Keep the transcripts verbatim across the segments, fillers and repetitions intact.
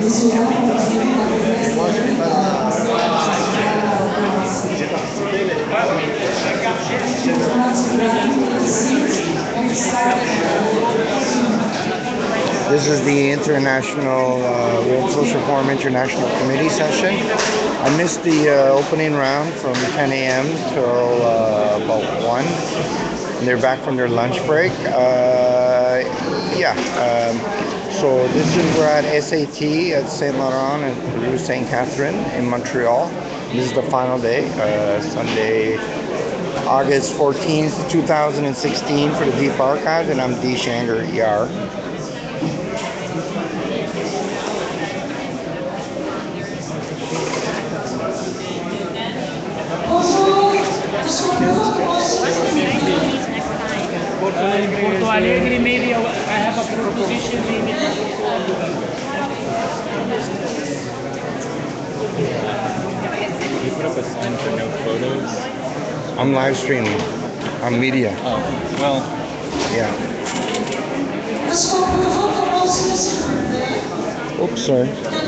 Moi, je n'ai pas j'ai participé, mais This is the International uh, World Social Forum International Committee session. I missed the uh, opening round from ten A M till uh, about one. And they're back from their lunch break. Uh, yeah. Um, so this is we're at S A T at Saint Laurent and Rue Saint Catherine in Montreal. This is the final day, uh, Sunday, August fourteenth, two thousand sixteen for the Deep Archive, and I'm D. Shanger, E R. Porto Alegre, maybe I have a proposition, maybe. You put up a sign for no photos? I'm live streaming on media. Oh, well. Yeah. Oops, sorry.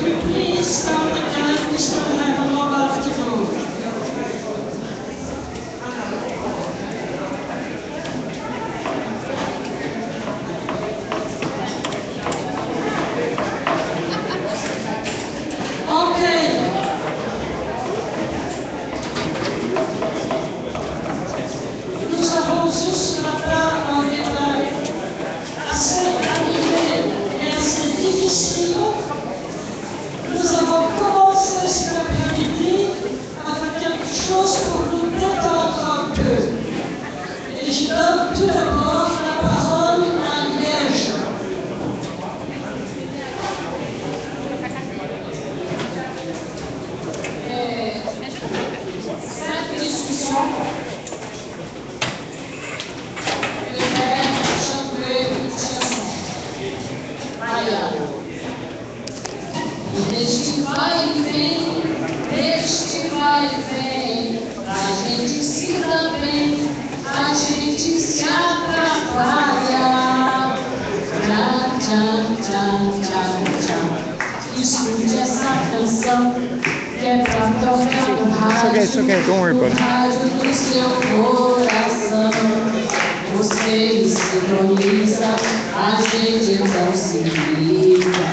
Este vai e vem, este vai e vem, a gente se dá bem, a gente se atrapalha. Tchau, tchau, tchau, tchau, tchau. Escute essa canção que é pra tocar no rádio, It's okay, it's okay, don't worry about it. no rádio do seu coração. Você sintoniza, a gente então se liga.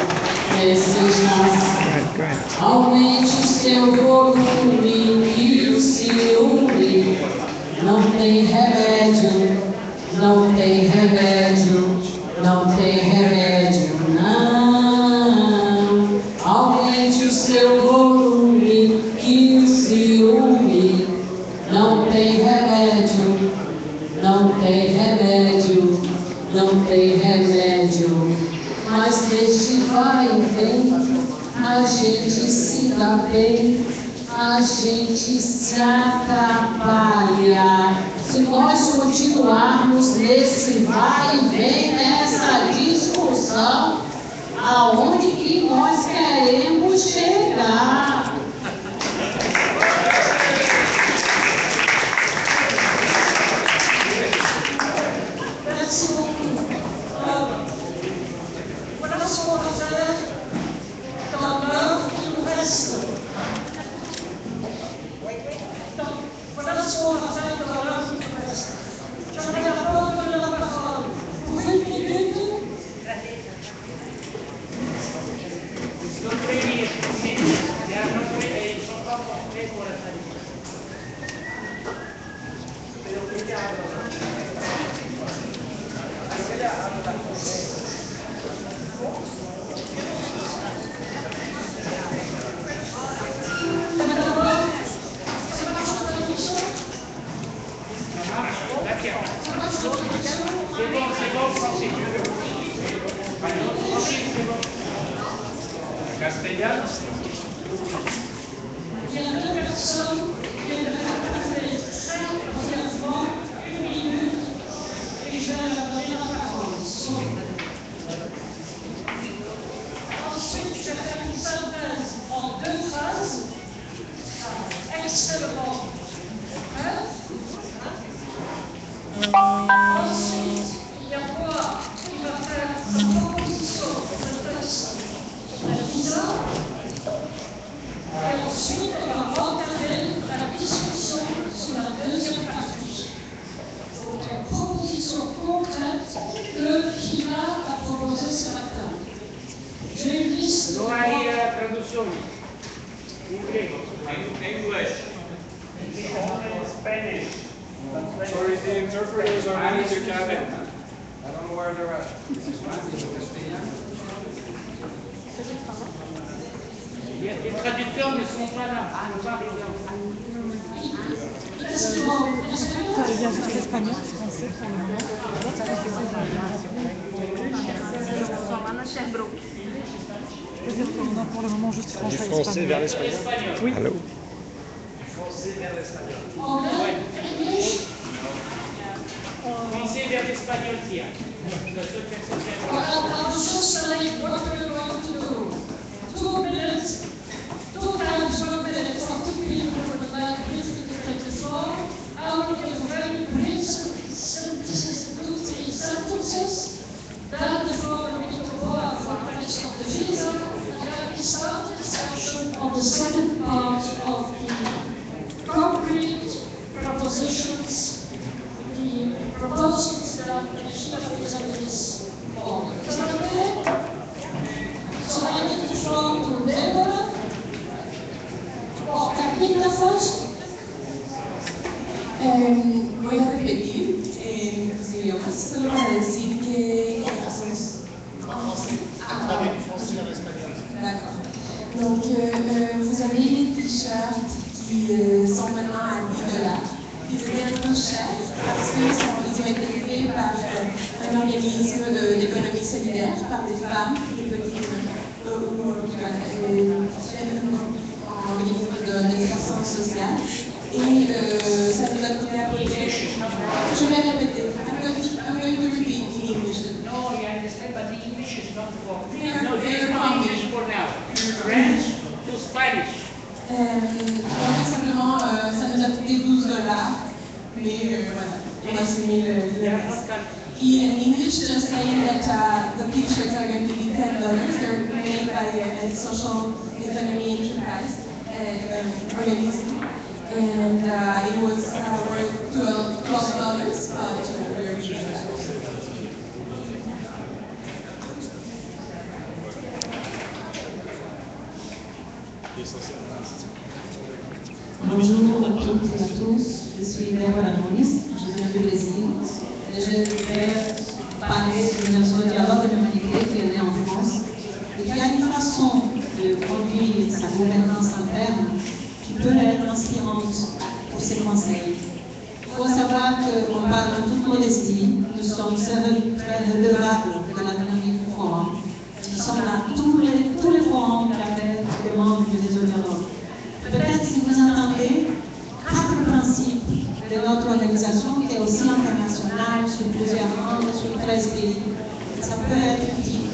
Aumente o seu volume e o ciúme. Não tem remédio, não tem remédio, não tem remédio, não. Aumente o seu volume e o ciúme. Não tem remédio, não tem remédio, não tem remédio. Mas neste vai e vem, a gente se dá bem, a gente se atrapalha. Se nós continuarmos nesse vai e vem, nessa discussão, aonde que nós queremos chegar? Castellano. Ensuite, je vais faire une synthèse en deux phrases extrêmement brèves. Ensuite, il y a moi qui va faire une proposition de texte très bizarre. traduzione. Inglese. English. Spanish. Sorry, the interpreters are in the cabin. I don't know where they're at. Les les traducteurs ne sont pas là. Ils sont pas arrivés. Ça veut bien juste l'espagnol, français pour le moment. C'est-à-dire qu'on a pour le moment juste français et Français vers espagnol. l'espagnol. Oui. Allô? Français vers l'espagnol, tiens. La seule personne qui a- Well, I'll just say what we're going to do. Two minutes, two times one minute for two people for the last fifty to twenty-four. I will give very brief sentences, two, three sentences. Then the floor will be to go out for the rest of the video. And then we start the discussion on the second part of the concrete propositions, the proposals that the Commissioner presented this morning. Is that okay? So I give the floor to Deborah, or Camila first. Um, voy a repetir en los idiomas, solo para decir que D'accord. Donc, euh, euh, vous avez les t-shirts qui euh, sont maintenant à dix dollars. Ils étaient un peu chers parce qu'ils ont été créés par euh, un organisme de- d'économie solidaire, par des femmes, des petites, euh, ou en tout cas, euh, un organisme de défense sociale. Et euh, ça nous a coûté à peu près. Je vais répéter. I'm going to, I'm going to repeat in English. No, I understand, but the English is not for. Yeah, No, this is yeah, not English for now. French to Spanish. Euh, donc simplement, euh, ça nous a coûté douze dollars, mais euh, voilà, on a soumis le, They le are reste. not countries. In English, just saying that uh, the pictures are going to be ten dollars. They're made by a, a social economy enterprise uh, um, organism. And uh, it was uh, worth twelve dollars, but uh, we're using that. Bonjour à toutes et à tous, je suis Deborah Muniz, je viens du Brésil et je vais parler d'une zone dialogue de l'humanité qui est née en France et qui a une façon de conduire sa gouvernance interne qui peut être inspirante pour ses conseils. Il faut savoir qu'on parle en toute modestie, nous sommes très redevables de la dynamique du forum. Nous sommes là tous les, tous les forums avec les membres du réseau dialogue. Peut-être si vous entendez quatre principes de notre organisation qui est aussi internationale sur plusieurs langues, sur treize pays, ça peut être utile.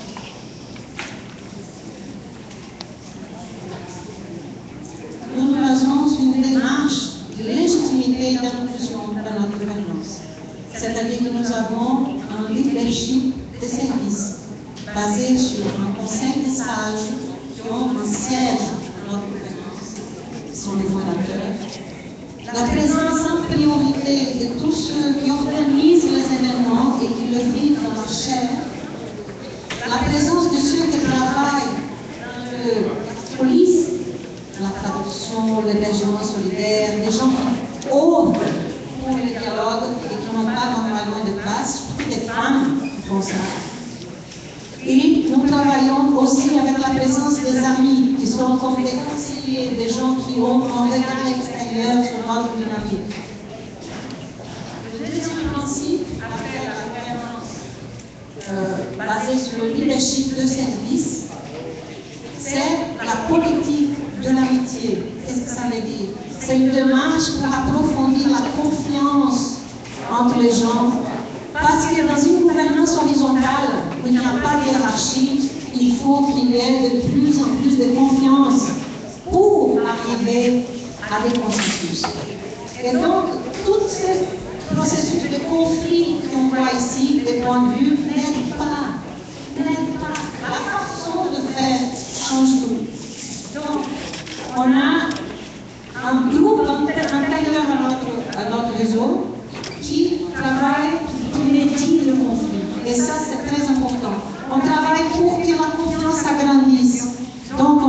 Nous nous basons sur une démarche de légitimité et d'inclusion dans notre gouvernance. C'est-à-dire que nous avons un leadership de service basé sur un conseil des sages qui ont un siège dans notre gouvernance, qui sont les fondateurs. La présence en priorité de tous ceux qui organisent les événements et qui le vivent dans leur chair. La présence de ceux qui travaillent dans la police, la traduction, l'hébergement solidaire, des gens qui ouvrent pour le dialogue et qui n'ont pas normalement de place, surtout des femmes qui font ça. Et nous travaillons aussi avec la présence des amis qui sont comme des conseillers, des gens qui ont un regard extérieur sur notre dynamique. Le deuxième principe appelle à la gouvernance euh, basée sur le leadership de service, c'est la politique de l'amitié. Qu'est-ce que ça veut dire? C'est une démarche pour approfondir la confiance entre les gens. Parce que dans une gouvernance horizontale, où il n'y a pas de hiérarchie, il faut qu'il y ait de plus en plus de confiance pour arriver à des consensus. Et donc, tous ces processus de conflit qu'on voit ici, des points de vue, n'aident pas. N'aident pas. La façon de faire change tout. Donc, on a un groupe intérieur à notre, à notre réseau qui travaille pour médier le conflit. Et ça, c'est très important. On travaille pour que la confiance s'agrandisse. Donc,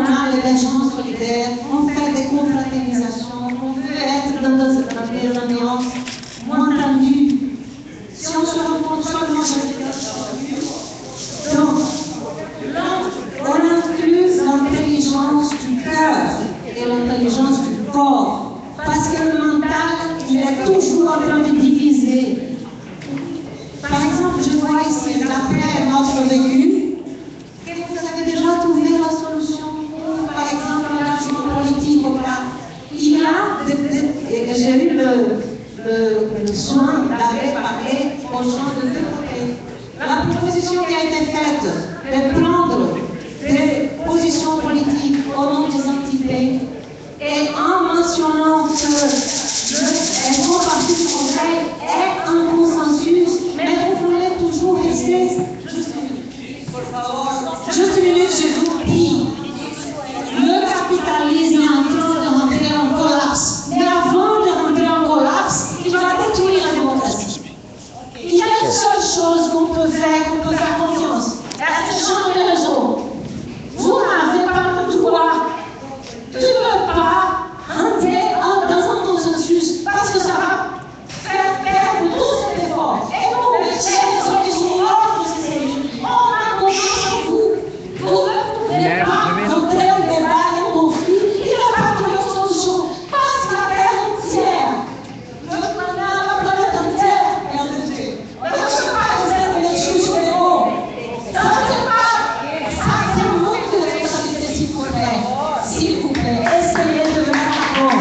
proposition qui a été faite de prendre des positions politiques au nom des entités et en mentionnant que le grand parti du Conseil est un consensus, mais vous voulez toujours rester. Juste une minute, por favor. Juste une minute, je vous prie. Le capitalisme est en train de rentrer en collapse. Mais avant de rentrer en collapse, il va détruire la démocratie. Il y a une seule chose qu'on peut faire, qu'on peut faire confiance. C'est de changer les réseaux. Vous n'avez pas le droit. Tu ne peux pas rentrer dans un consensus parce que ça va faire perdre tout cet effort. Et nous, les chefs qui sont hors de ces élus, on a confiance en vous. Vous ne pouvez pas rentrer en débat et en conflit. Il n'y a pas de solution. Parce que la terre entière, le planète, la planète entière est en effet. Ne cherchez pas à faire des choses sur les hauts. Ne cherchez pas. Ça, c'est le manque de responsabilité, s'il vous plaît. S'il vous plaît, essayez de le mettre à fond.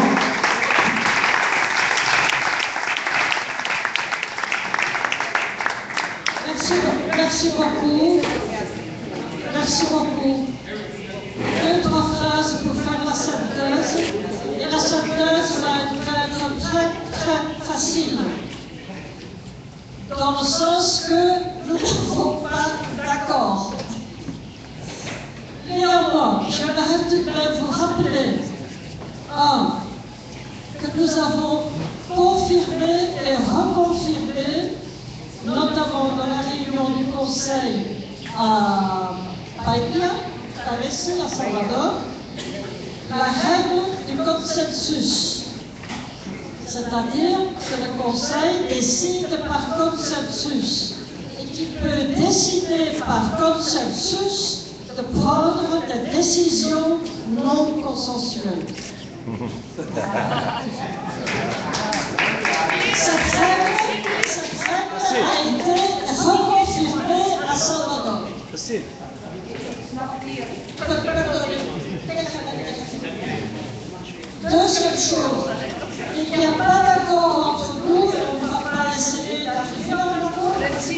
Merci, merci beaucoup. Merci beaucoup. Deux, trois phrases pour faire la synthèse. Et la synthèse va être très, très facile. Dans le sens que nous ne sommes pas d'accord. Néanmoins, j'aimerais vous rappeler, un, que nous avons confirmé et reconfirmé, notamment dans la réunion du Conseil à Bahia, à Messi, à Salvador, la règle du consensus. C'est-à-dire que le Conseil décide par consensus et qu'il peut décider par consensus de prendre des décisions non consensuelles. Cette règle, cette règle a été reconfirmée à Salvador. Deuxième chose, il n'y a pas d'accord entre nous, on ne va pas essayer d'arriver à un accord.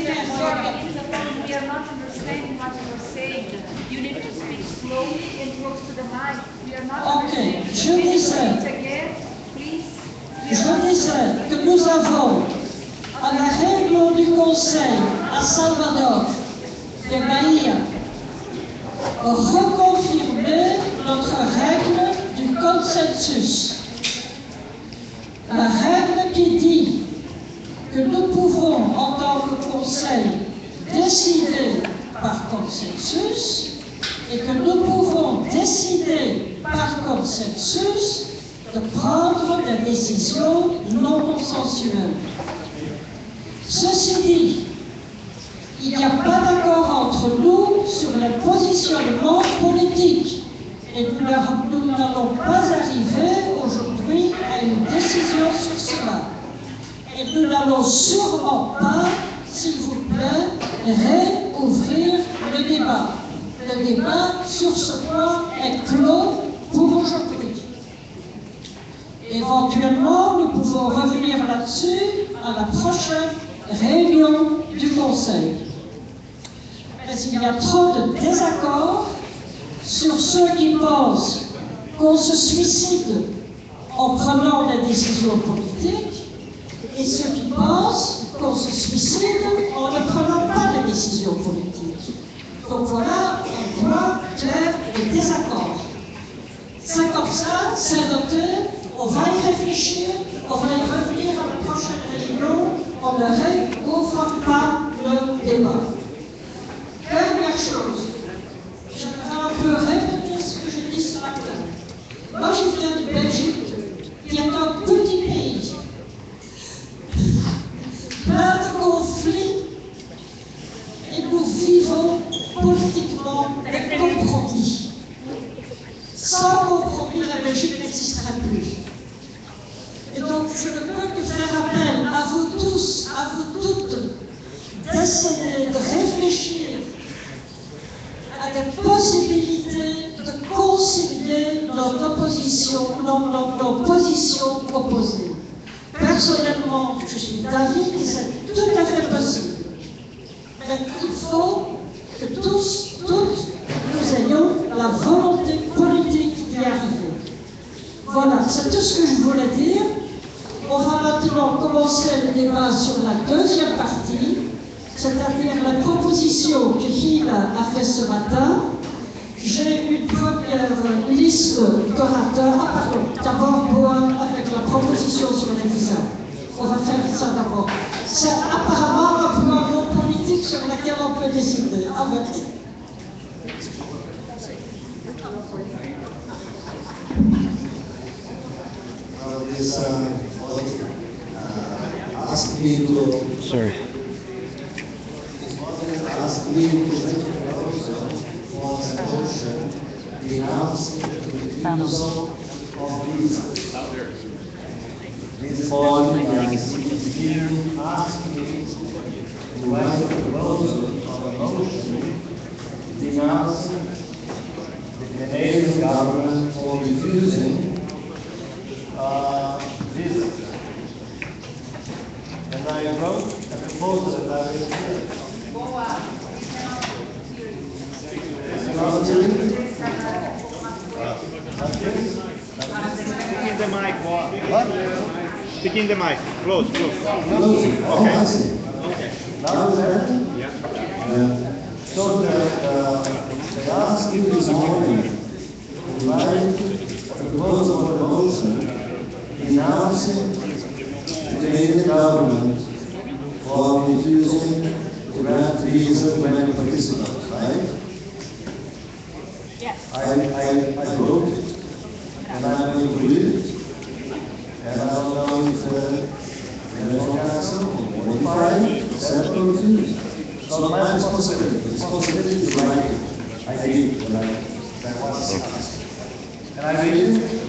We are not understanding what you are saying. You need to speak slowly and close to the mic. We are not Okay, understanding. je disais, Again, please. je disais que nous avons, à la réunion du Conseil à Salvador, de Bahia, reconfirmé notre règle du consensus. La règle qui dit que nous pouvons, en tant que Conseil, décider par consensus et que nous pouvons décider par consensus de prendre des décisions non consensuelles. Ceci dit, il n'y a pas d'accord entre nous sur les positionnements politiques et nous n'allons pas arriver aujourd'hui à une décision sur cela. Et nous n'allons sûrement pas, s'il vous plaît, réouvrir le débat. Le débat sur ce point est clos pour aujourd'hui. Éventuellement, nous pouvons revenir là-dessus à la prochaine réunion du Conseil. Mais il y a trop de désaccords sur ceux qui pensent qu'on se suicide en prenant des décisions politiques et ceux qui pensent qu'on se suicide en ne prenant pas de décisions politiques. Donc voilà un point clair de désaccord. C'est comme ça, c'est noté, on va y réfléchir, on va y revenir à la prochaine réunion, on ne réouvre pas le débat. Dernière chose, j'aimerais un peu répéter ce que j'ai dit ce matin. Moi, je viens de Belgique, qui est un petit pays. Plein de conflits, et nous vivons politiquement des compromis. Sans compromis, la Belgique n'existerait plus. Et donc, je ne peux que faire appel à vous tous, à vous toutes, d'essayer de réfléchir à des possibilités de concilier nos oppositions, nos, nos, nos positions opposées. Personnellement, je suis d'avis que c'est tout à fait possible. Mais il faut faut que tous, toutes, nous ayons la volonté politique d'y arriver. Voilà, c'est tout ce que je voulais dire. On va maintenant commencer le débat sur la deuxième partie, c'est-à-dire la proposition que Gilles a fait ce matin. J'ai une première liste d'orateurs. Ah pardon, d'abord moi avec la proposition sur les visas. On va faire ça d'abord. C'est apparemment un programme politique sur lequel on peut décider. Ah ben. Well, this uh, uh, asked me to Sorry. asked me to make a proposal for a motion denouncing the refusal of visas. This morning, I received asked me to write a proposal of a motion denouncing the Canadian government for refusing uh, visas. And I wrote a proposal that I will hear. Speaking the mic, what? What? Speaking the mic. Close, close. Closing. Oh, I see. Okay. Now is that? Yeah. Yeah. So that uh, they asked me this morning to write a proposal for a motion denouncing the Canadian government for refusing to grant visas to many participants, right? Yes. I, I, I wrote it, and I will read it, and I don't know if uh, the council will modify it, accept or refuse. So my responsibility, the responsibility to write it, I did when I, when I was asked. And I read it.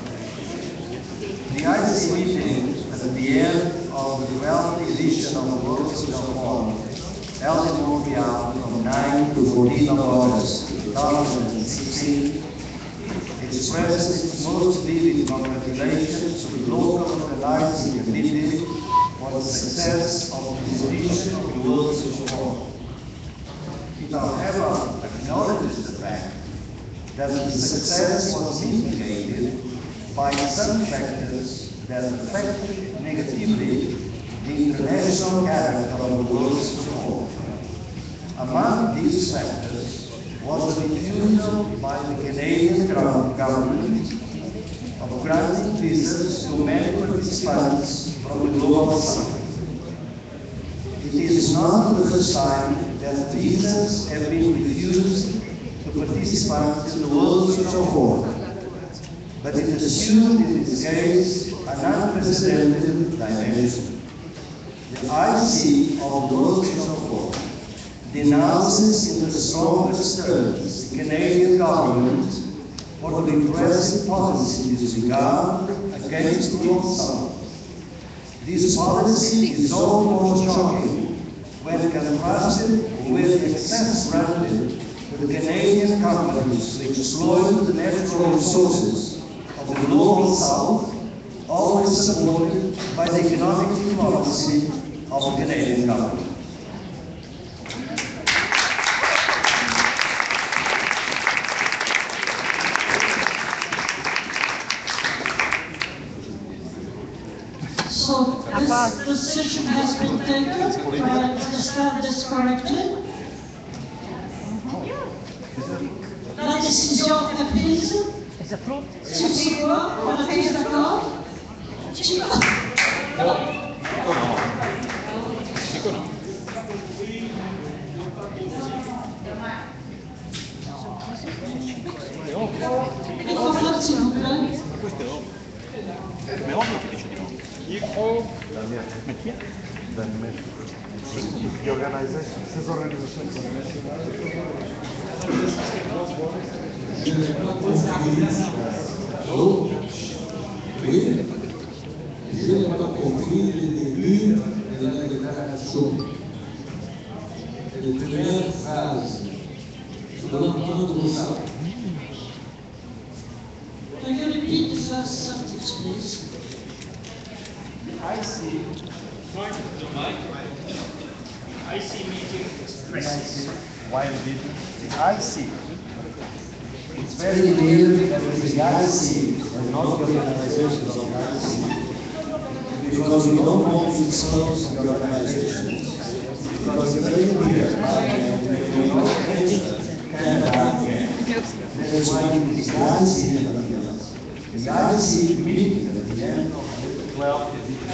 The I C C meeting at the end of the twelfth edition of the World Social Forum held in Montreal from nine to fourteen of August two thousand sixteen expresses its most vivid congratulations to the local organizing committee for the success of this edition of the World Social Forum. It however acknowledges the fact that the success was mitigated by some factors that affected negatively the international character of the World Social Forum. Among these factors was the refusal by the Canadian government of granting visas to many participants from the global south. It is not the first time that visas have been refused to participants in the World Social Forum, but it assumed in this case an unprecedented dimension. The I C of the World Social Forum denounces in the strongest terms the Canadian government for the repressive policy in this regard against the Global South. This policy is all the more shocking when contrasted with the excess granted to the Canadian companies to exploit the natural resources of the Global South, always supported by the economic diplomacy of the Canadian government. So this decision has been taken, do I understand this correctly? La décision est prise. Tu dis quoi? On a pris d'accord? Tu Microphone, s'il vous plaît. The organization, ces organisations Je n'ai pas compris. Oh, oui, je n'ai pas compris le début de la déclaration. Les premières phrases. Je dois entendre ça. Can you repeat the first sentence, please? I see. I C meeting is crisis. Why we did the I C? It's very clear that with the I C and not the organizations of the I C, because we don't want to expose the organizations. Because it's very clear, we don't that is why the I C is the I C meeting at the end of twelve.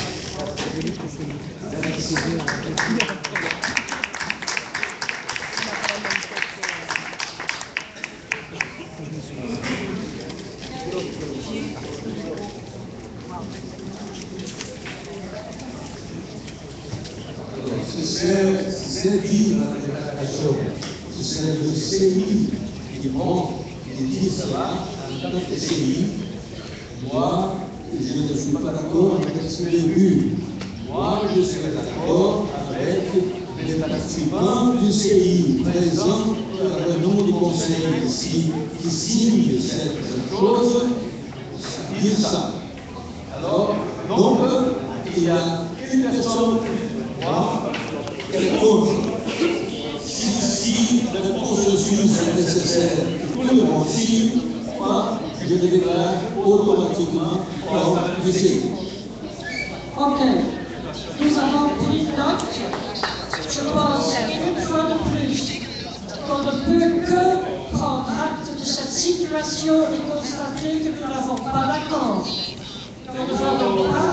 C'est dit dans la déclaration, c'est le C I qui monte, qui dit cela, en tant que C I. Moi, je ne suis pas d'accord avec ce début. Moi, je suis d'accord avec les participants du C I présents par le nom du conseil ici, qui signent cette chose, dire ça. Alors, donc, il y a une personne, moi, qui est contre. Si, si le processus est nécessaire, tout le monde signe, moi, je le déclare automatiquement comme du C I. Ok, nous avons pris note. Je pense une fois de plus qu'on ne peut que prendre acte de cette situation et constater que nous n'avons pas d'accord. Nous ne voulons pas.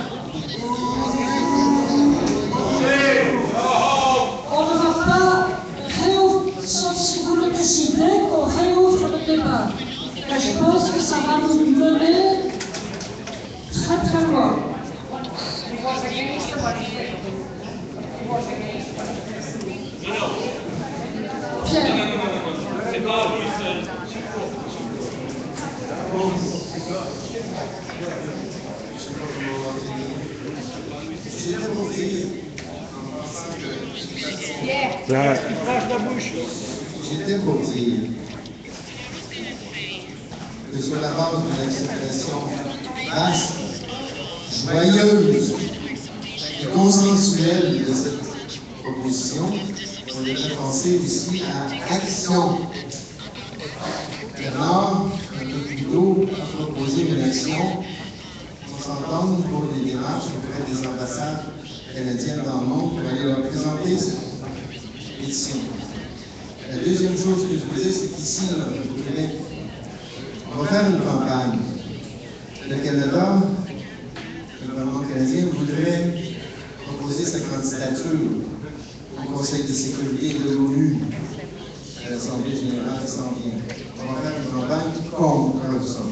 On ne va pas réouvrir, sauf si vous le décidez, qu'on réouvre le débat. Mais je pense que ça va nous mener très très loin. J'étais pour dire que sur la base d'une expression vaste, joyeuse et consensuelle de cette proposition, on devrait penser aussi à action. Alors, un peu plus tôt, à proposer une action pour s'entendre pour des démarches auprès des ambassades canadiennes dans le monde pour aller leur présenter cette pétition. La deuxième chose que je vous dis, c'est qu'ici, au Québec, on va faire une campagne. Le Canada, le gouvernement canadien, voudrait proposer sa candidature au Conseil de sécurité de l'ONU à l'Assemblée générale qui s'en vient. On va faire une campagne contre ça.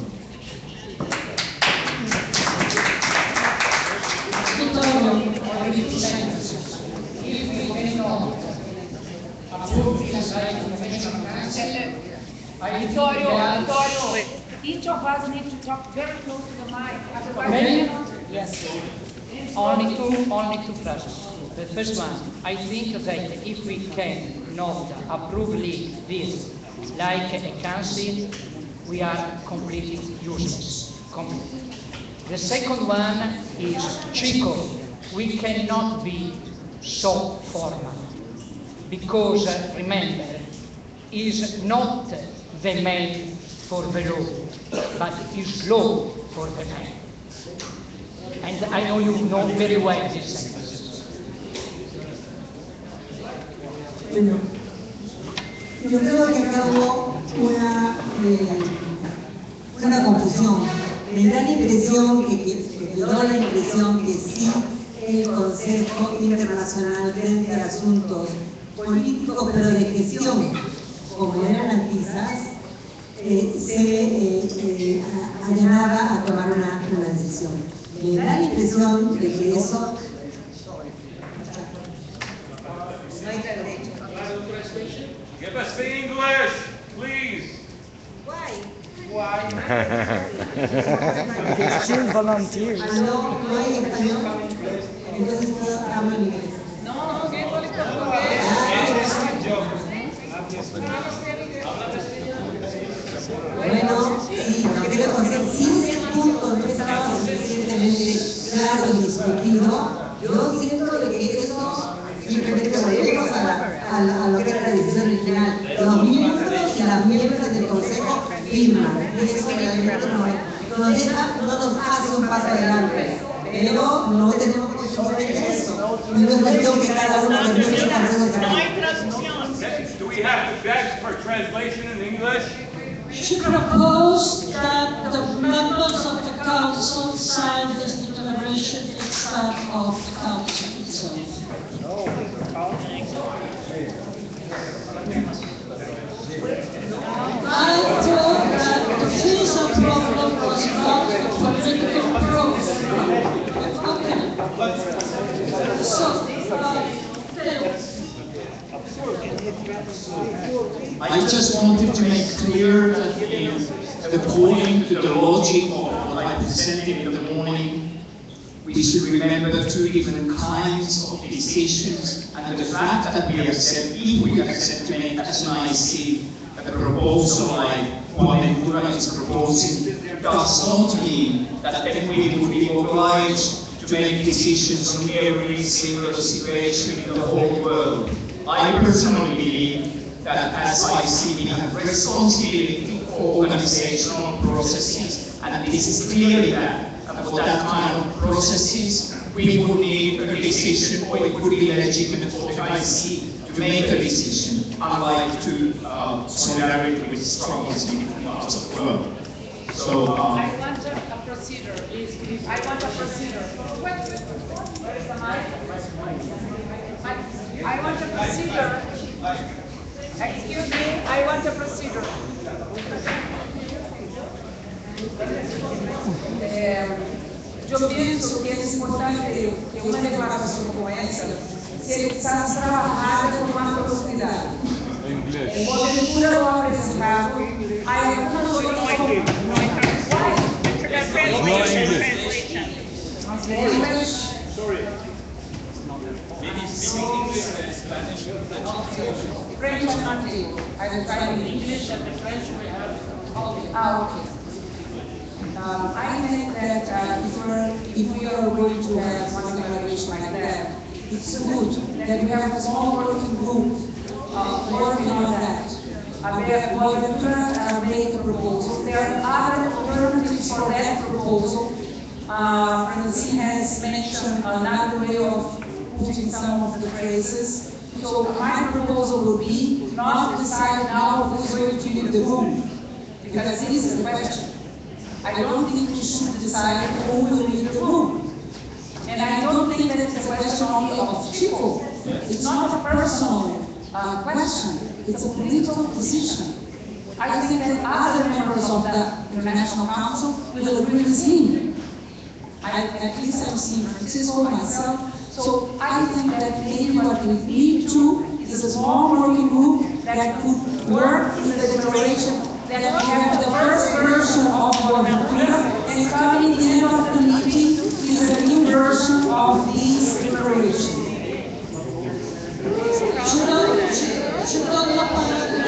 Vittorio, Vittorio, each of us need to talk very close to the mic. Otherwise, Really? we cannot. Yes. Only two, only two phrases. The first one, I think that if we can not approve this like a council, we are completely useless. Completely. The second one is Chico. We cannot be so formal because uh, remember, is not the man for the law, but is law for the man. And I know you know very well this sentence. Bueno, yo creo que acá hubo una, eh, una confusión. Me da la impresión que, que, que me da la impresión que sí el Consejo Internacional frente a asuntos políticos, pero de gestión, como eran quizás, eh, se eh, eh, allanaba a tomar una, una decisión. Me da la impresión de que eso... Give us the English, please. Why? Why? They still volunteer. ¿Aló? ¿No hay español? Entonces puedo hablar en inglés. No, que no le portugués. Bueno, sí, lo quiero decir, si ese punto no estaba suficientemente claro y discutido, yo siento de que eso y pertenecemos a, la, a, la, a lo que era la decisión original. Los miembros y las miembros del Consejo firman, y eso realmente no, nos deja, no nos hace un paso adelante. Pero no tenemos que sobre eso. Y no es cuestión que cada uno de nosotros hacemos acá. Do we have to beg for translation in English? She proposed that the members of the council sign this declaration instead of the council itself. I thought that the visa problem was not a political problem. Okay. So, uh, I just wanted to make clear that in according to the logic of what I presented in the morning, we should remember two different kinds of decisions, and the fact that we accept, if we accept to make as an I C a proposal like Buenaventura is proposing, does not mean that then we would be obliged to make decisions on every single situation in the whole world. I personally believe that as I C we have responsibility for organizational processes, and this is clearly that. And for that kind of processes, we would need a decision, or it would be legitimate for the I C to make a decision, unlike to uh, solidarity with struggles in different parts of the world. So, um, I want a, a procedure, please, please. I want a procedure. Wait, wait, wait. Where is the mic? I, I want a procedure. Excuse me, I want a procedure. É, eu penso que é importante que uma declaração como essa seja trabalhada com uma profundidade. Em Boaventura do apresentado, há algumas outras. Sorry. Maybe speaking English and Spanish. French is not able. I will try in English and the French we have. Okay. Ah, okay. Um, I think that uh, if, we're, if we are going to have one declaration like that, it's good that we have a small working group uh, working on that. Uh, Boaventura uh, made a proposal. There are other alternatives for that proposal. Uh, Francine has mentioned another way of putting some of the phrases. So my proposal would be not to decide now who's going to leave the room, because this is the question. I don't think we should decide who will leave the room. And I don't think that it's a question only of people. It's not a personal uh, question. It's a political decision. I think that other members of the International Council will agree with him. I, at least I've seen Francisco, myself. So I think that maybe what we need to is a small working group that could work in the declaration, that we have the first version of Boaventura, and coming the end of the meeting is a new version of this declaration. Je donne la parole.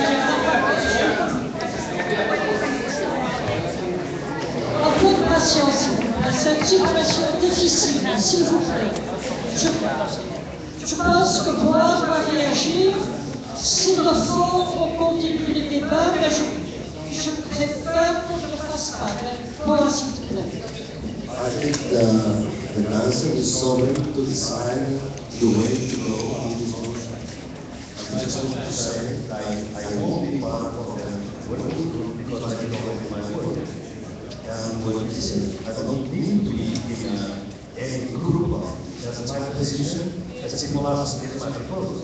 Un peu de patience. Cette situation est difficile, s'il vous plaît. Je, je pense que Bois doit réagir. S'il le faut, on continue les débats, mais je, je préfère qu'on ne le fasse pas. Bois, s'il te plaît. I think the, the council is sovereign to decide the way to go on this motion. I just want to say I, I won't be part of the working group because I don't know my work. And what is it? I don't need to be in a, any group. That's my position. That's similar to my proposal.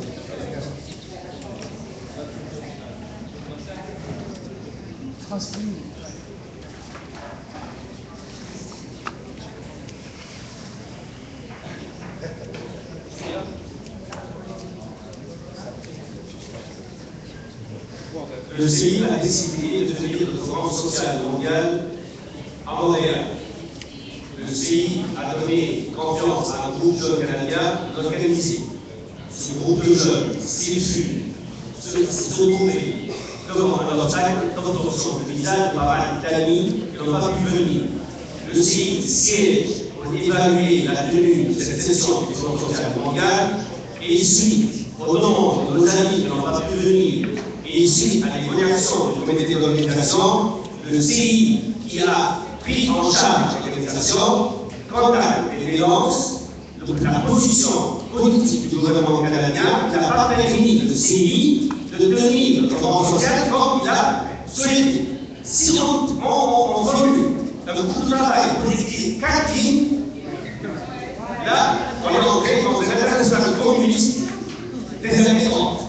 Le C I a décidé de tenir le Forum social mondial à Montréal. Le C I a donné confiance à un groupe de jeunes canadiens d'organiser. Ce groupe de jeunes, s'il fut, se, se trouver devant un obstacle d'obtention de visa de travail d'amis qui n'ont pas pu venir. Le C I siège pour évaluer la tenue de cette session du Forum social mondial Et ici, au nom de nos amis qui n'ont pas pu venir, et ici, à l'évaluation du comité d'organisation, le C I qui a pris en charge l'organisation, contacte et dénonce la position politique du gouvernement canadien qui n'a pas permis le C I de tenir le Front social comme il a souhaité. Si on, on, on, on veut un coup de travail politique quatre lignes, là, on est entré dans une internationale communiste des années trente.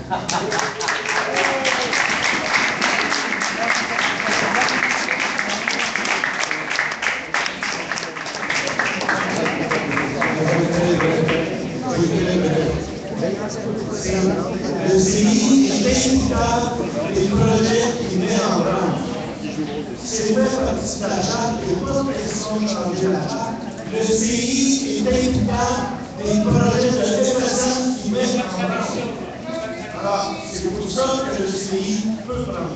Le C I est imputable des projets qui met en branle. C'est vrai participer à la charte et pas personne changer la charte. Le C I est imputable des projets de développement qui mettent en branle. Alors, c'est pour ça que le C I peut prendre.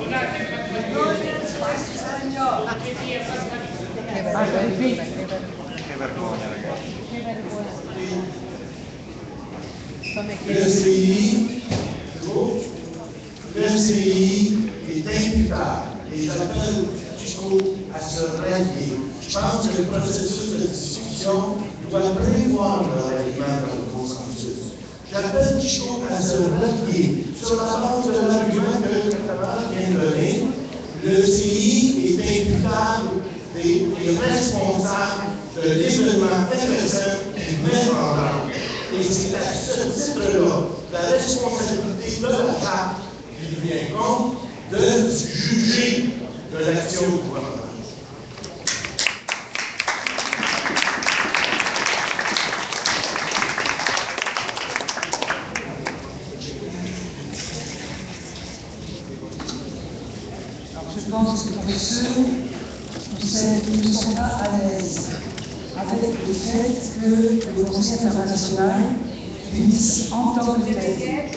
Le C I, le C I est imputable et j'appelle Chico à se rallier. Je pense que le processus de discussion doit prévoir le règlement de le consensus. J'appelle Chico à se rallier sur la base de l'argument que le camarade vient de donner. Le C I est imputable des, des responsables de l'événement intéressant qui met en branle. Et c'est à ce titre-là, la responsabilité de la charte qui lui incombe de juger de l'action gouvernementale. Je pense que pour ceux qui ne sont pas à l'aise avec le fait que le Conseil international puisse, en tant que tel,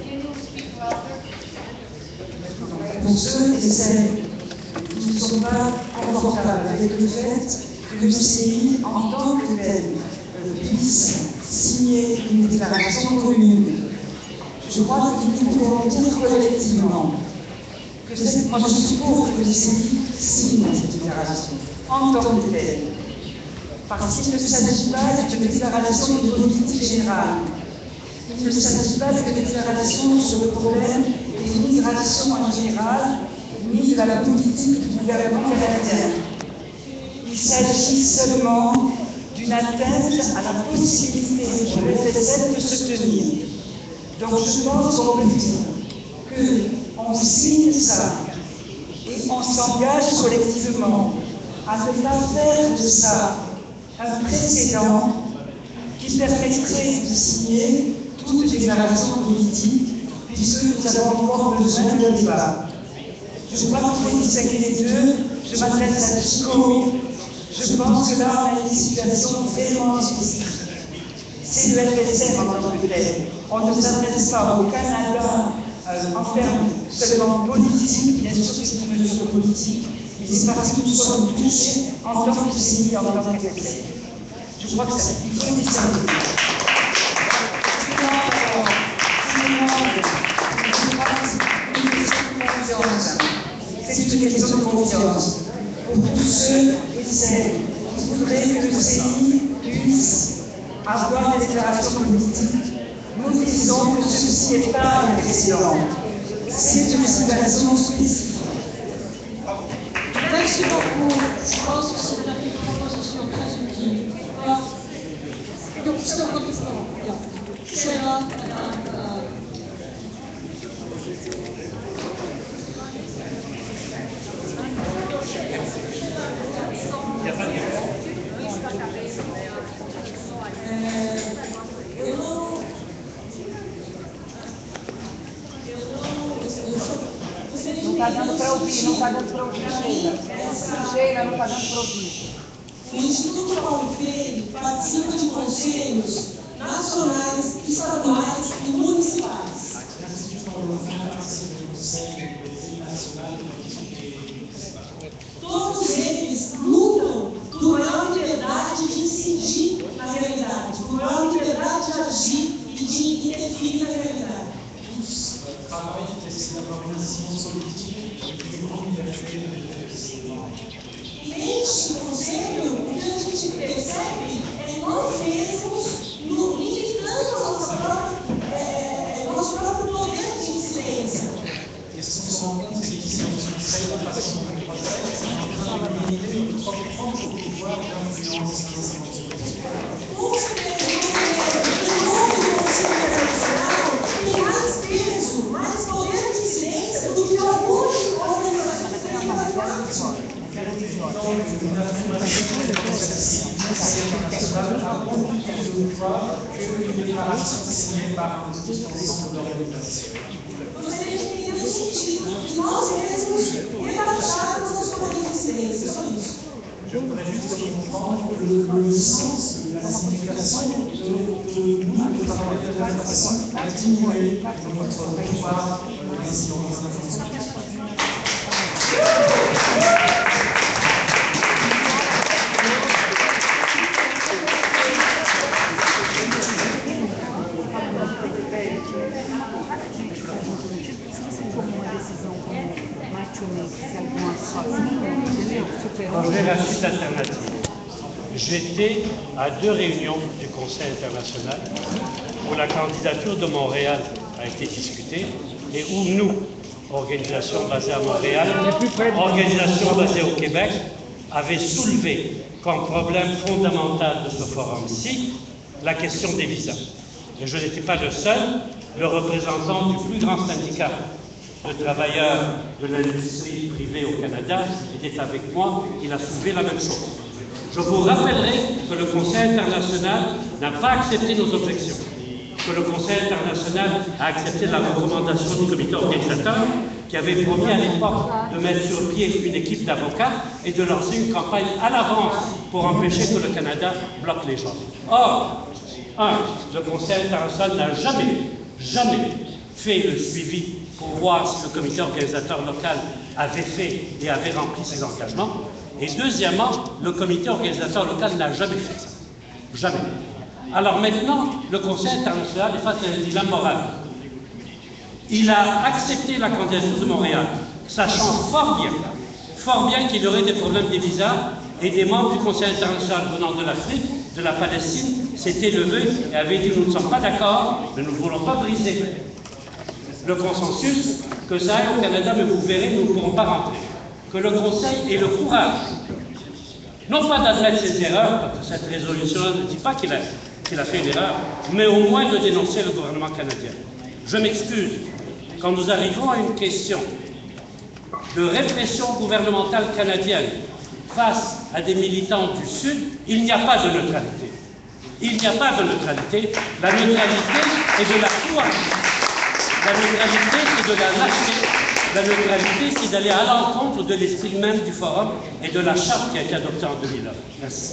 pour ceux et celles qui ne sont pas confortables avec le fait que le C I, en tant que tel, puisse signer une déclaration commune, je crois que nous pouvons dire collectivement que c'est, moi je suis pour que le C I signe cette déclaration, en tant que tel. Parce qu'il ne s'agit pas d'une déclaration de politique générale. Il ne s'agit pas d'une déclaration sur le problème des migrations en général, ni de la politique du gouvernement canadien. Il s'agit seulement d'une atteinte à la possibilité pour le F S F de se tenir. Donc je pense qu'on peut dire qu'on signe ça et on s'engage collectivement à ne pas faire de ça un précédent qui permettrait de signer toute déclaration politique, puisque nous avons encore besoin de débat. Je crois qu'il faut distinguer les deux. Je m'adresse à Chico. Je pense que là, on a une situation vraiment spécifique. C'est le F S F en tant que tel. On ne s'adresse pas au Canada euh, en termes seulement politiques, bien sûr que c'est une mesure politique, mais c'est parce que nous sommes touchés en tant que C I, en tant que F S F. Je crois que ça, il faut distinguer. C'est une question de confiance. Pour tous ceux et celles qui voudraient que le C I puisse avoir des déclarations politiques, nous disons que ceci n'est pas un précédent. C'est une situation spécifique. Merci beaucoup. Je pense que c'est une proposition très utile. Donc, c'est un peu différent. C'est là. Não está dando para ouvir, não está dando para ouvir, Sheila. Sheila, não está dando para ouvir. O Instituto Paulo Freire participa de conselhos nacionais, estaduais e municipais. Todos eles lutam por uma liberdade de incidir na realidade, por uma liberdade de agir e de avoir une incidence politique plus grande de la fête de ces mois. Neste conselho, o que a gente percebe é nós mesmos no, limitando nosso próprio, é, nosso próprio poder de incidência. Et ce qu'on se rend compte, c'est qu'ici, dans une seule façon de procès, on est en train de limiter notre propre propre pouvoir d'influence sur ces politiques. Com certeza, o novo Conselho Internacional tem mais peso, mais poder de incidência do que algumas organizações internacionais. Gostaria de entender o sentido de nós mesmos rebaixarmos nosso poder de incidência, só isso. Je voudrais juste comprendre le, le sens, la signification de, de nous, de travailler de la façon à diminuer notre pouvoir d'incidence d'influence. Quand j'ai la suite alternative, j'étais à deux réunions du Conseil international où la candidature de Montréal a été discutée et où nous, organisation basée à Montréal, organisation basée au Québec, avait soulevé comme problème fondamental de ce forum-ci la question des visas. Et je n'étais pas le seul, le représentant du plus grand syndicat de travailleurs de l'industrie privée au Canada était avec moi, il a soulevé la même chose. Je vous rappellerai que le Conseil international n'a pas accepté nos objections, que le Conseil international a accepté la recommandation du comité organisateur qui avait promis à l'époque de mettre sur pied une équipe d'avocats et de lancer une campagne à l'avance pour empêcher que le Canada bloque les gens. Or, un, le Conseil international n'a jamais, jamais fait le suivi pour voir si le comité organisateur local avait fait et avait rempli ses engagements. Et deuxièmement, le comité organisateur local n'a jamais fait ça. Jamais. Alors maintenant, le Conseil international est face à un dilemme moral. Il a accepté la candidature de Montréal, sachant fort bien, fort bien qu'il y aurait des problèmes des visas, et des membres du Conseil international venant de l'Afrique, de la Palestine, s'étaient levés et avaient dit « nous ne sommes pas d'accord, mais nous ne voulons pas briser le consensus, que ça aille au Canada, mais vous verrez, nous ne pourrons pas rentrer. » Que le Conseil ait le courage, non pas d'admettre ses erreurs, parce que cette résolution ne dit pas qu'il a, qu'il a fait une erreur, mais au moins de dénoncer le gouvernement canadien. Je m'excuse, quand nous arrivons à une question de répression gouvernementale canadienne face à des militants du Sud, il n'y a pas de neutralité. Il n'y a pas de neutralité. La neutralité est de la foi. La neutralité, c'est de la lâcheté. La neutralité, c'est d'aller à l'encontre de l'esprit même du forum et de la charte qui a été adoptée en deux mille neuf. Merci.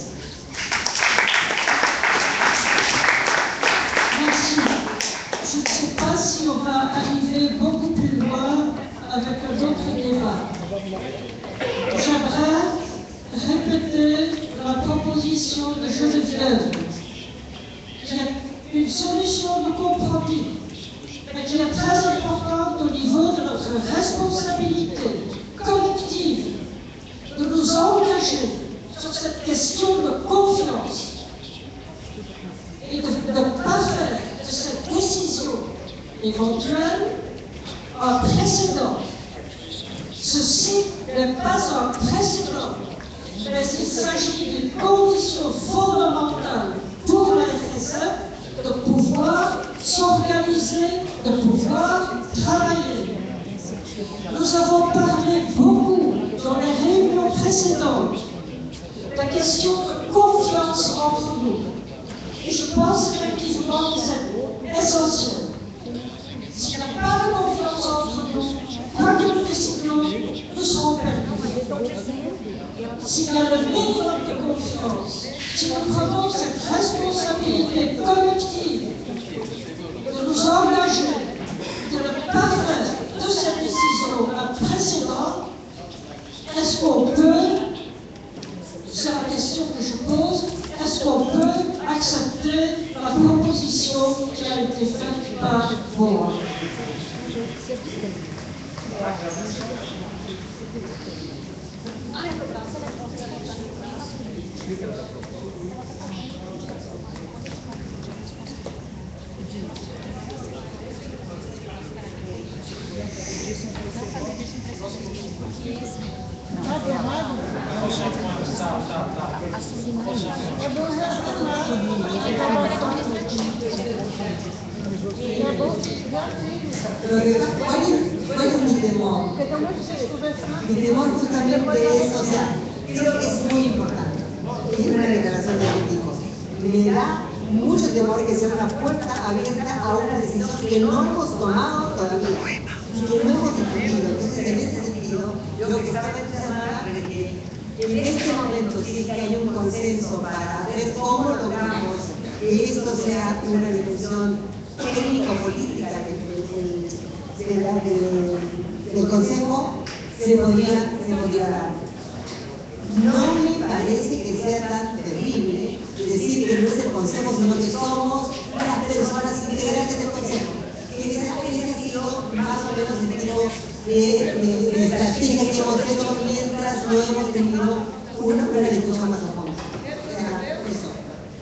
Merci. Je ne sais pas si on va arriver beaucoup plus loin avec un autre débat. J'aimerais répéter la proposition de Geneviève, qui est une solution de compromis, mais qui est très importante au niveau de notre responsabilité collective, de nous engager sur cette question de confiance et de ne pas faire de cette décision éventuelle un précédent. Ceci n'est pas un précédent, mais il s'agit d'une condition fondamentale pour la F S F de pouvoir s'organiser, de pouvoir travailler. Nous avons parlé beaucoup dans les réunions précédentes de la question de confiance entre nous. Et je pense effectivement que c'est essentiel. S'il n'y a pas de confiance entre nous, quoi que nous décidions, nous serons perdus. S'il y a le minimum de confiance, si nous prenons cette responsabilité collective de nous engager, de ne pas faire de cette décision un précédent, est-ce qu'on peut, c'est la question que je pose, est-ce qu'on peut accepter la proposition qui a été faite par moi? ¿Cuál es mi temor? Mi temor justamente es, o sea, creo que es muy importante. Es una declaración de políticos. Me da mucho temor que sea una puerta abierta a una decisión que no hemos tomado todavía y que no hemos discutido. Entonces, en ese sentido, yo que estaba pensando que en este momento sí que hay un consenso para ver cómo logramos que esto sea una dimensión técnico-política del, del, del, del Consejo, se podría, se podría dar. No me parece que sea tan terrible decir que no es el Consejo, sino que somos las personas integrantes del Consejo. Ese ha sido más o menos el tipo de, de, de estrategia que hemos hecho mientras no hemos tenido una, una discusión más a fondo. O sea, eso.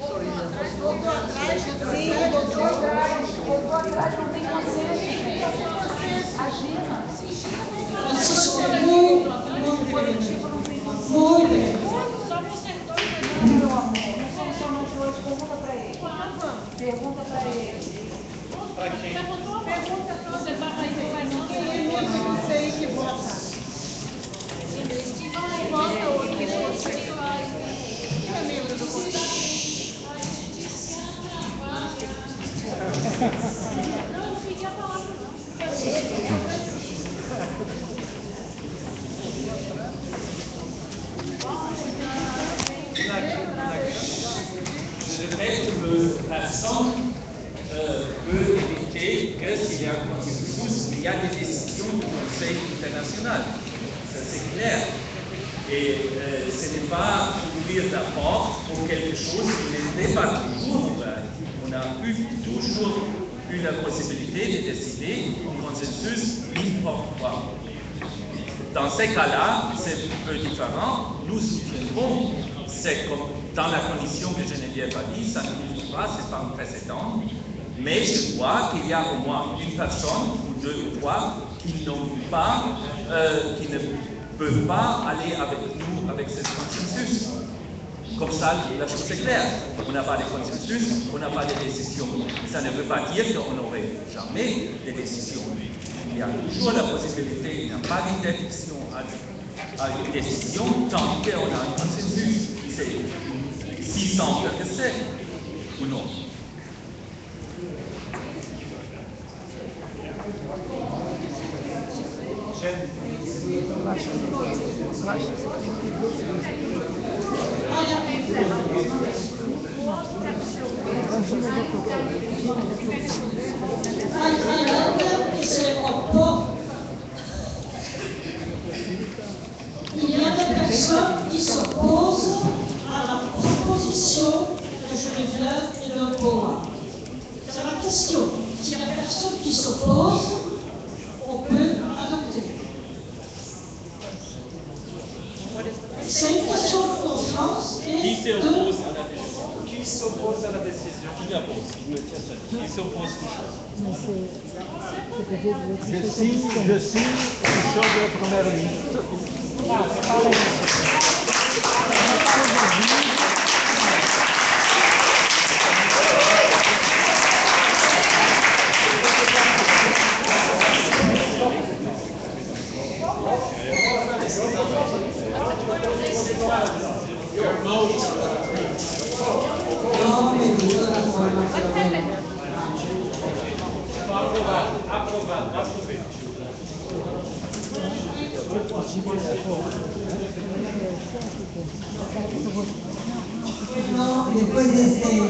Isso foi muito, muito bem. Muito bem. Somos setores, meu amor. Não somos só nós dois. Pergunta para ele. Pergunta para ele. Para quem? Pergunta para você. Vai vai não. Quem é mesmo que sei que vota? Vai, vota outro. Você vai. Quem é membro do Conselho? Não, eu pedi a palavra. Le fait que la Somme euh, peut éviter que s'il y a un consensus, il y a des décisions du Conseil international. Ça c'est clair. Et euh, ce n'est pas ouvrir la porte pour quelque chose qui n'était pas toujours. On a eu toujours eu la possibilité de décider en consensus n'importe quoi. Dans ces cas-là, c'est un peu différent. Nous soutiendrons, c'est comme dans la condition que Geneviève a dit, ça ne bouge pas, ce n'est pas un précédent. Mais je vois qu'il y a au moins une personne, ou deux ou trois, qui n'ont pas, euh, qui ne peuvent pas aller avec nous, avec ce consensus. Comme ça, la chose est claire. On n'a pas de consensus, on n'a pas de décision. Ça ne veut pas dire qu'on n'aurait jamais de décision. Il y a toujours la possibilité, il n'y a pas d'interdiction à, à une décision tant qu'on a un consensus. C'est si simple que c'est, ou non. Il y a des personnes qui s'opposent à la proposition de Geneviève et de Paula. C'est la question. S'il y a personne qui s'oppose, on peut adopter. C'est une question de confiance et Qui de... s'oppose à la décision? Qui s'oppose à la décision? Qui l'oppose? Qui s'oppose? Je signe, je signe une chose de la première ministre. No me gustó la forma que lo ven. Aprovado, aprovado, aprovado. Bueno, después de este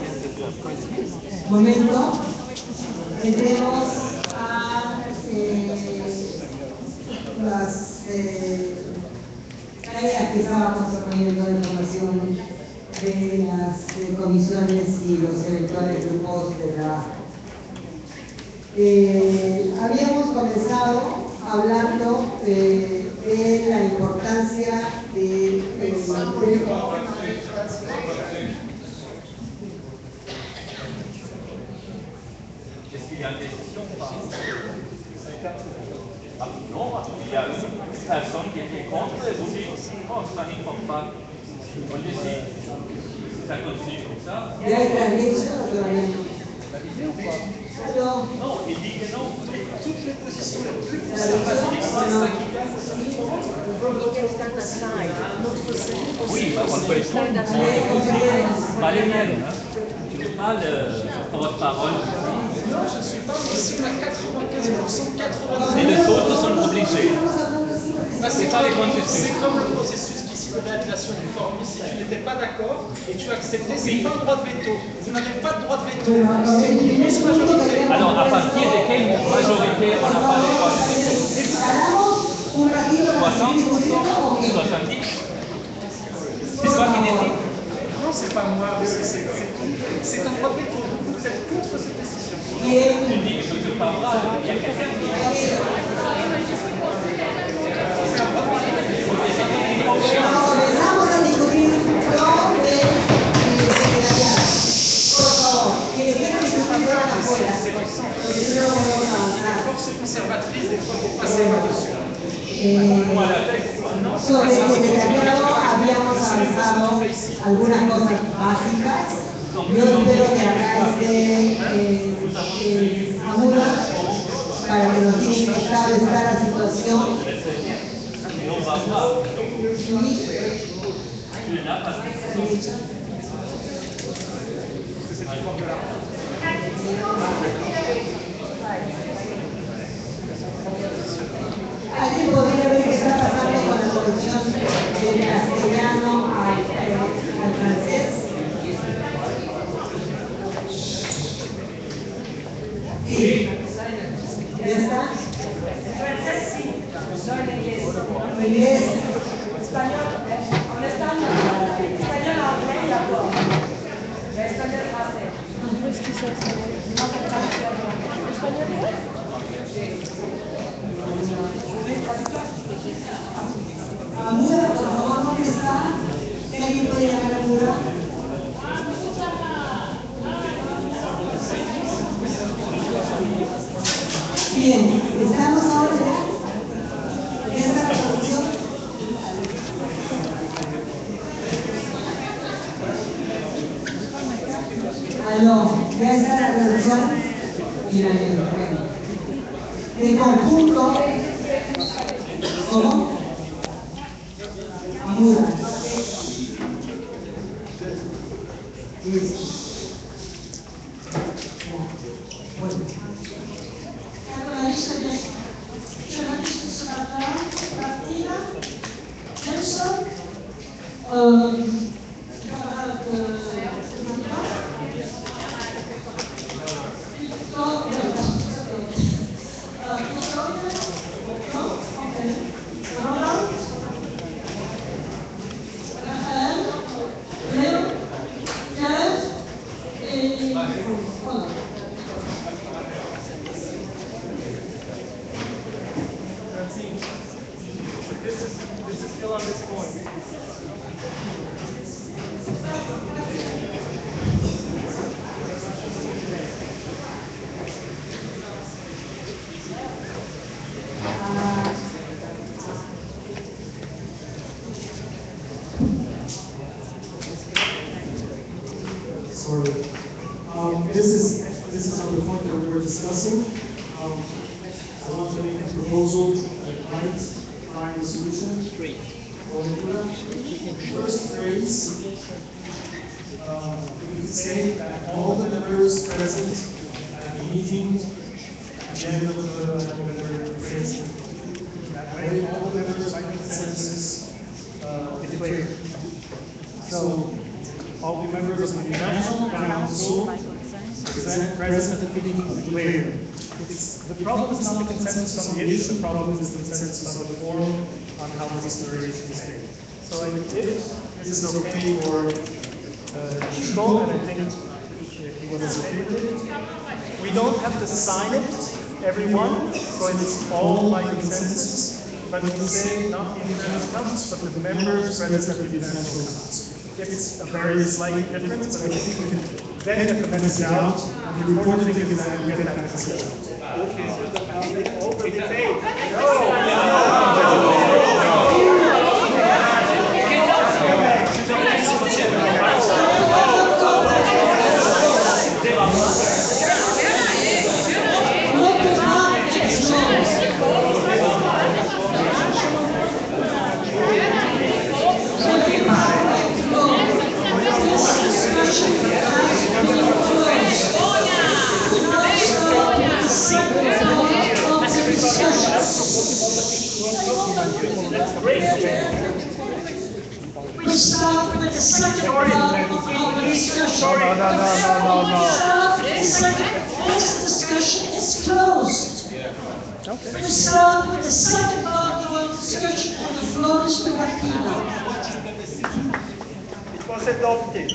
momento, entremos a eh, las eh, tareas que estábamos proponiendo de formación de las eh, comisiones y los eventuales grupos de trabajo. Eh, habíamos comenzado hablando eh, de la importancia del empleo. Est-ce qu'il y a des questions ou pas? Ah, non, il y a une personne qui était contre et vous dites, oh, ça n'y compte pas. On décide. Ça continue comme ça. Il y a la lecture todavía. La vidéo ou pas? Alors, non, il dit que non. Toutes les positions les plus conservatrices, c'est ça qui gagne. On peut bloquer aucun slide. Notre série Oui, on peut le faire. Pas les mêmes. Tu n'es pas le porte-parole. Non, je ne suis pas, mais si on a quatre-vingt-quinze pour cent, quatre-vingt-quinze pour cent. Et les autres sont obligés. Bah, c'est pas les c'est comme le processus qui suit de validation du forme. Si tu n'étais pas d'accord et tu acceptais, c'est pas un droit de veto. Vous n'avez pas de droit de veto. C'est une immense majorité. Alors, à partir de quelle majorité on n'a pas le droit de veto? soixante pour cent? soixante-dix? C'est toi qui décides? Non, c'est pas moi. C'est un droit de veto. Vous êtes contre cette décision. Tu dis que je ne parle pas, il y a quelqu'un qui est. Comenzamos a discutir lo de secretariado. Por favor, quienes quieran discutir van afuera. Porque si no, no vamos a avanzar. Forces conservatrices, des fois, pour passer par-dessus. Sobre el secretariado habíamos avanzado algunas cosas básicas. Yo espero que acá esté eh, eh, Amura para que nos diga cómo está la situación. ¿Alguien podría ver qué está pasando con la traducción del castellano al, al francés? Sí. ¿Ya está? Francés sí, no en inglés. Inglés. Español, en español, español anglais, d'accord. Mais espagnol français. Amura, por favor, ¿dónde está? ¿Alguien puede llamar a Amura? Bien, estamos ahora ya. ¿Ya está la traducción? Aló, ¿ya está la traducción? Mira, bueno. De conjunto, ¿cómo? Amura. Listo. Bueno. La lista de journalistes partida, Nelson, euh, camarade Victor, Roland, Raphaël, Léo, Caleb et voilà. This is, this is still on this point. Sorry. Um, this is this is on the point that we were discussing. Um, I want to make a proposal that might find a solution. Great. First phrase, uh, we could say that all the members present at the meeting, at the end of the whatever phrase, that way all the members by consensus uh, declare. So all the members of the National Council present present at the meeting declare. It's, the problem is not the consensus on the issue, the problem is the consensus on the form on how this declaration is made. So if this is okay for uh, Chico, and I think he was okay with it, we don't have to sign it, everyone, so it's all by consensus. But we say not the International Council, but the members present at the International Council. It's a very slight difference, but I think we can then get the message out, and the important thing is that we get that message out. Open debate. We start with the second part of our discussion. No, no, no, no, no, no, no. Start with the second. This discussion is closed. We start with the second part of our discussion, and the floor is to Martina. It was adopted.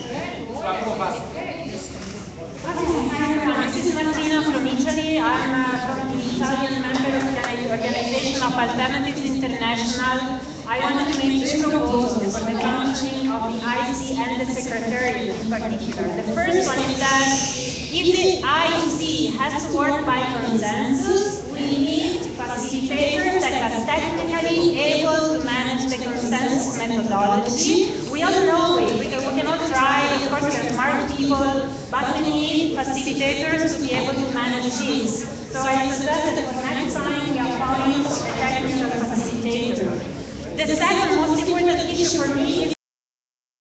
This is Martina from Italy. I'm uh, from the Italian member of the Organization of Alternatives International. I want to make two proposals for the functioning of the I C and the Secretariat in particular. The first one is that if the I C has to work by consensus, we need facilitators that are technically able to manage the consensus methodology. We all know it. We, can, we cannot try, of course, we are smart people, but we need facilitators to be able to manage this. So I suggest that for next time we appoint a technical facilitator. The second most important issue for me